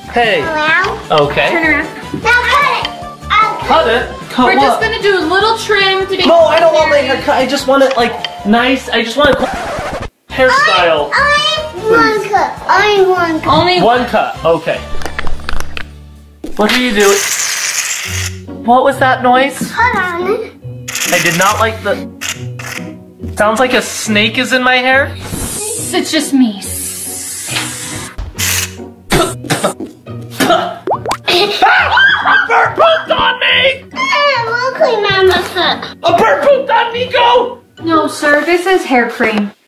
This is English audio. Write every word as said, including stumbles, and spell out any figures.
Hey. Around. Okay. Turn around. Now cut it. I'll Cut it? Cut We're what? just gonna do a little trim to be. No, I don't want my hair cut. I just want it like nice. I just want a hairstyle. Only one cut. Only one cut. Only One cut. Okay. What are you doing? What was that noise? Hold on. I did not like the... Sounds like a snake is in my hair. It's just me. A bird pooped on me! Hey, look at Mama foot. A bird pooped on NiKO! No, sir. This is hair cream.